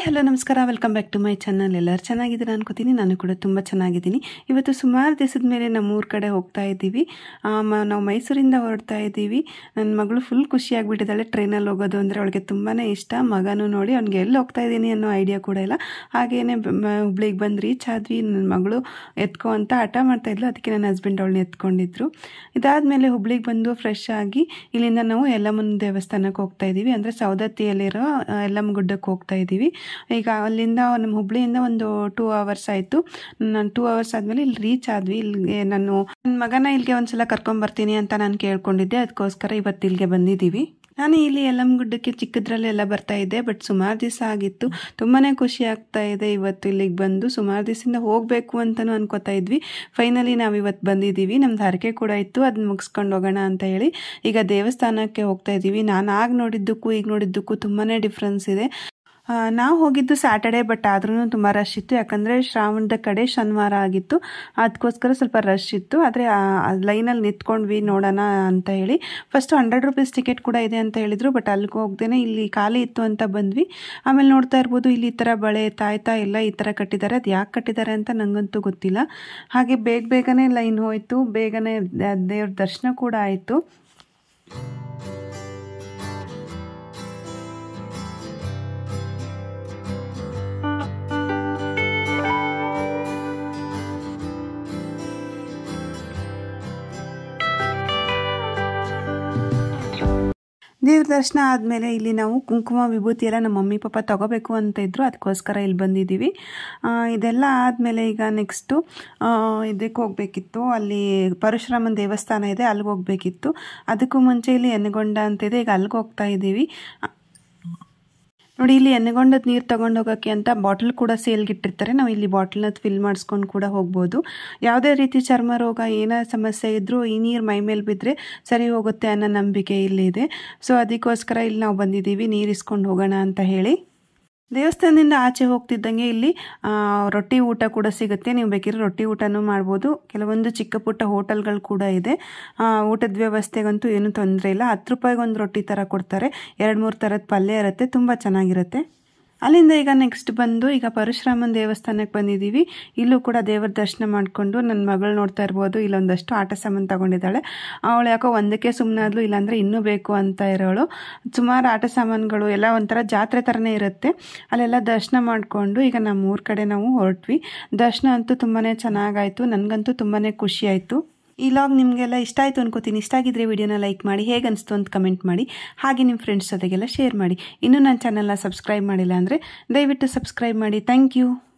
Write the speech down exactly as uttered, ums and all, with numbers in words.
Hi hello ನಮಸ್ಕಾರ, welcome back to my channel. ಎಲ್ಲರೂ ಚೆನ್ನಾಗಿದ್ದೀರಾ ಅನ್ಕೋತೀನಿ. ನಾನು ಕೂಡ ತುಂಬ ಚೆನ್ನಾಗಿದ್ದೀನಿ. ಇವತ್ತು ಸುಮಾರು ದಿವಸದ ಮೇಲೆ ನಮ್ಮೂರ ಕಡೆ ಹೋಗ್ತಾ ಇದ್ದೀವಿ. ನಾವು ಮೈಸೂರಿಂದ ಹೊರಡ್ತಾ ಇದ್ದೀವಿ. ನನ್ನ ಮಗಳು ಫುಲ್ ಖುಷಿಯಾಗಿಬಿಟ್ಟಿದ್ದಾಳೆ ಟ್ರೈನಲ್ಲಿ ಹೋಗೋದು ಅಂದರೆ. ಅವಳಿಗೆ ತುಂಬಾ ಇಷ್ಟ. ಮಗನೂ ನೋಡಿ ಅವ್ನಿಗೆ ಎಲ್ಲಿ ಹೋಗ್ತಾ ಇದ್ದೀನಿ ಅನ್ನೋ ಐಡಿಯಾ ಕೂಡ ಇಲ್ಲ. ಹಾಗೇನೆ ಹುಬ್ಳಿಗೆ ಬಂದು ರೀಚ್ ಆದ್ವಿ. ನನ್ನ ಮಗಳು ಎತ್ಕೊ ಅಂತ ಹಠ ಮಾಡ್ತಾಯಿದ್ಲು, ಅದಕ್ಕೆ ನನ್ನ ಹಸ್ಬೆಂಡ್ ಅವಳನ್ನ ಎತ್ಕೊಂಡಿದ್ರು. ಇದಾದಮೇಲೆ ಹುಬ್ಳಿಗೆ ಬಂದು ಫ್ರೆಶ್ ಆಗಿ ಇಲ್ಲಿಂದ ನಾವು ಯಲ್ಲಮ್ಮನ ದೇವಸ್ಥಾನಕ್ಕೆ ಹೋಗ್ತಾ ಇದ್ದೀವಿ. ಅಂದರೆ ಸೌದತ್ತಿಯಲ್ಲಿರೋ ಯಲ್ಲಮ್ಮ ಗುಡ್ಡಕ್ಕೆ ಹೋಗ್ತಾ ಇದ್ದೀವಿ. ಈಗ ಅಲ್ಲಿಂದ ನಮ್ಮ ಹುಬ್ಳಿಯಿಂದ ಒಂದು ಟೂ ಅವರ್ಸ್ ಆಯಿತು. ನಾನು ಟೂ ಅವರ್ಸ್ ಆದಮೇಲೆ ಇಲ್ಲಿ ರೀಚ್ ಆದ್ವಿ. ಇಲ್ಲಿಗೆ ನಾನು ನನ್ನ ಮಗನ ಇಲ್ಲಿಗೆ ಒಂದ್ಸಲ ಕರ್ಕೊಂಬರ್ತೀನಿ ಅಂತ ನಾನು ಕೇಳ್ಕೊಂಡಿದ್ದೆ. ಅದಕ್ಕೋಸ್ಕರ ಇವತ್ತು ಇಲ್ಲಿಗೆ ಬಂದಿದ್ದೀವಿ. ನಾನು ಇಲ್ಲಿ ಯಲ್ಲಮ್ಮ ಗುಡ್ಡಕ್ಕೆ ಚಿಕ್ಕದ್ರಲ್ಲೆಲ್ಲ ಬರ್ತಾ ಇದ್ದೆ, ಬಟ್ ಸುಮಾರು ದಿವಸ ಆಗಿತ್ತು. ತುಂಬಾ ಖುಷಿ ಆಗ್ತಾ ಇದೆ ಇವತ್ತು ಇಲ್ಲಿಗೆ ಬಂದು. ಸುಮಾರು ದಿವಸದಿಂದ ಹೋಗಬೇಕು ಅಂತಲೂ ಅನ್ಕೋತಾ ಇದ್ವಿ. ಫೈನಲಿ ನಾವು ಇವತ್ತು ಬಂದಿದ್ದೀವಿ. ನಮ್ದು ಹರಕೆ ಕೂಡ ಇತ್ತು, ಅದನ್ನ ಮುಗಿಸ್ಕೊಂಡು ಹೋಗೋಣ ಅಂತ ಹೇಳಿ ಈಗ ದೇವಸ್ಥಾನಕ್ಕೆ ಹೋಗ್ತಾ ಇದ್ದೀವಿ. ನಾನು ಆಗ ನೋಡಿದ್ದಕ್ಕೂ ಈಗ ನೋಡಿದ್ದಕ್ಕೂ ತುಂಬಾ ಡಿಫ್ರೆನ್ಸ್ ಇದೆ. ನಾವು ಹೋಗಿದ್ದು ಸ್ಯಾಟರ್ಡೇ, ಬಟ್ ಆದ್ರೂ ತುಂಬ ರಶ್ ಇತ್ತು. ಯಾಕಂದರೆ ಶ್ರಾವಣದ ಕಡೆ ಶನಿವಾರ ಆಗಿತ್ತು, ಅದಕ್ಕೋಸ್ಕರ ಸ್ವಲ್ಪ ರಶ್ ಇತ್ತು. ಆದರೆ ಲೈನಲ್ಲಿ ನಿಂತ್ಕೊಂಡ್ವಿ ನೋಡೋಣ ಅಂತ ಹೇಳಿ. ಫಸ್ಟು ಹಂಡ್ರೆಡ್ ರುಪೀಸ್ ಟಿಕೆಟ್ ಕೂಡ ಇದೆ ಅಂತ ಹೇಳಿದರು, ಬಟ್ ಅಲ್ಲಿಗೆ ಹೋಗ್ದೇನೆ ಇಲ್ಲಿ ಖಾಲಿ ಇತ್ತು ಅಂತ ಬಂದ್ವಿ. ಆಮೇಲೆ ನೋಡ್ತಾ ಇರ್ಬೋದು, ಇಲ್ಲಿ ಈ ಥರ ಬಳೆ ತಾಯ್ತಾ ಎಲ್ಲ ಈ ಥರ ಕಟ್ಟಿದ್ದಾರೆ. ಅದು ಯಾಕೆ ಕಟ್ಟಿದ್ದಾರೆ ಅಂತ ನನಗಂತೂ ಗೊತ್ತಿಲ್ಲ. ಹಾಗೆ ಬೇಗ ಬೇಗನೆ ಲೈನ್ ಹೋಯಿತು, ಬೇಗನೆ ದೇವ್ರ ದರ್ಶನ ಕೂಡ ಆಯಿತು. ದೇವ್ರ ದರ್ಶನ ಆದಮೇಲೆ ಇಲ್ಲಿ ನಾವು ಕುಂಕುಮ ವಿಭೂತಿ ಎಲ್ಲ ನಮ್ಮ ಮಮ್ಮಿ ಪಾಪ ತಗೋಬೇಕು ಅಂತ ಇದ್ರು, ಅದಕ್ಕೋಸ್ಕರ ಇಲ್ಲಿ ಬಂದಿದ್ದೀವಿ. ಇದೆಲ್ಲ ಆದಮೇಲೆ ಈಗ ನೆಕ್ಸ್ಟು ಇದಕ್ಕೆ ಹೋಗಬೇಕಿತ್ತು. ಅಲ್ಲಿ ಪರಶುರಾಮನ ದೇವಸ್ಥಾನ ಇದೆ, ಅಲ್ಲಿಗೆ ಹೋಗಬೇಕಿತ್ತು. ಅದಕ್ಕೂ ಮುಂಚೆ ಇಲ್ಲಿ ಎನ್ನಗೊಂಡ ಅಂತಿದೆ, ಈಗ ಅಲ್ಲಿಗೆ ಹೋಗ್ತಾ ಇದ್ದೀವಿ. ನೋಡಿ, ಇಲ್ಲಿ ಎಣ್ಣೆಗೊಂಡದ ನೀರು ತೊಗೊಂಡು ಹೋಗೋಕ್ಕೆ ಅಂತ ಬಾಟಲ್ ಕೂಡ ಸೇಲ್ಗಿಟ್ಟಿರ್ತಾರೆ. ನಾವು ಇಲ್ಲಿ ಬಾಟಲ್ನ ಫಿಲ್ ಮಾಡಿಸ್ಕೊಂಡು ಕೂಡ ಹೋಗ್ಬೋದು. ಯಾವುದೇ ರೀತಿ ಚರ್ಮ ರೋಗ ಏನೋ ಸಮಸ್ಯೆ ಇದ್ದರೂ ಈ ನೀರು ಮೈ ಮೇಲೆ ಬಿದ್ದರೆ ಸರಿ ಹೋಗುತ್ತೆ ಅನ್ನೋ ನಂಬಿಕೆ ಇಲ್ಲಿದೆ. ಸೊ ಅದಕ್ಕೋಸ್ಕರ ಇಲ್ಲಿ ನಾವು ಬಂದಿದ್ದೀವಿ ನೀರು ಇಸ್ಕೊಂಡು ಹೋಗೋಣ ಅಂತ ಹೇಳಿ. ದೇವಸ್ಥಾನದಿಂದ ಆಚೆ ಹೋಗ್ತಿದ್ದಂಗೆ ಇಲ್ಲಿ ರೊಟ್ಟಿ ಊಟ ಕೂಡ ಸಿಗುತ್ತೆ. ನೀವು ಬೇಕಿದ್ರೆ ರೊಟ್ಟಿ ಊಟನೂ ಮಾಡ್ಬೋದು. ಕೆಲವೊಂದು ಚಿಕ್ಕ ಪುಟ್ಟ ಹೋಟೆಲ್ಗಳು ಕೂಡ ಇದೆ. ಊಟದ ವ್ಯವಸ್ಥೆಗಂತೂ ಏನೂ ತೊಂದರೆ ಇಲ್ಲ. ಹತ್ತು ರೂಪಾಯಿಗೆ ಒಂದು ರೊಟ್ಟಿ ಥರ ಕೊಡ್ತಾರೆ. ಎರಡು ಮೂರು ಥರದ ಪಲ್ಯ ಇರುತ್ತೆ, ತುಂಬ ಚೆನ್ನಾಗಿರುತ್ತೆ. ಅಲ್ಲಿಂದ ಈಗ ನೆಕ್ಸ್ಟ್ ಬಂದು ಈಗ ಪರಶುರಾಮನ ದೇವಸ್ಥಾನಕ್ಕೆ ಬಂದಿದ್ದೀವಿ. ಇಲ್ಲೂ ಕೂಡ ದೇವರ ದರ್ಶನ ಮಾಡಿಕೊಂಡು ನನ್ನ ಮಗಳು ನೋಡ್ತಾ ಇರ್ಬೋದು, ಇಲ್ಲೊಂದಷ್ಟು ಆಟ ಸಾಮಾನು ತಗೊಂಡಿದ್ದಾಳೆ. ಅವಳು ಯಾಕೋ ಒಂದಕ್ಕೆ ಸುಮ್ಮನಾದ್ಲು, ಇಲ್ಲಾಂದರೆ ಇನ್ನೂ ಬೇಕು ಅಂತ ಇರೋಳು. ಸುಮಾರು ಆಟ ಸಾಮಾನುಗಳು ಎಲ್ಲ ಒಂಥರ ಜಾತ್ರೆ ಥರನೇ ಇರುತ್ತೆ. ಅಲ್ಲೆಲ್ಲ ದರ್ಶನ ಮಾಡಿಕೊಂಡು ಈಗ ನಮ್ಮ ಊರ ಕಡೆ ನಾವು ಹೊರಟ್ವಿ. ದರ್ಶನ ಅಂತೂ ತುಂಬಾ ಚೆನ್ನಾಗಾಯಿತು. ನನಗಂತೂ ತುಂಬಾ ಖುಷಿ ಆಯಿತು. ಈ ಲಾಗ್ ನಿಮಗೆಲ್ಲ ಇಷ್ಟ ಆಯಿತು ಅನ್ಕೋತೀನಿ. ಇಷ್ಟ ಆಗಿದ್ರೆ ವಿಡಿಯೋನ ಲೈಕ್ ಮಾಡಿ, ಹೇಗೆ ಅನಿಸ್ತು ಅಂತ ಕಮೆಂಟ್ ಮಾಡಿ. ಹಾಗೆ ನಿಮ್ಮ ಫ್ರೆಂಡ್ಸ್ ಜೊತೆಗೆಲ್ಲ ಶೇರ್ ಮಾಡಿ. ಇನ್ನೂ ನನ್ನ ಚಾನಲ್ನ ಸಬ್ಸ್ಕ್ರೈಬ್ ಮಾಡಿಲ್ಲ ಅಂದರೆ ದಯವಿಟ್ಟು ಸಬ್ಸ್ಕ್ರೈಬ್ ಮಾಡಿ. Thank you.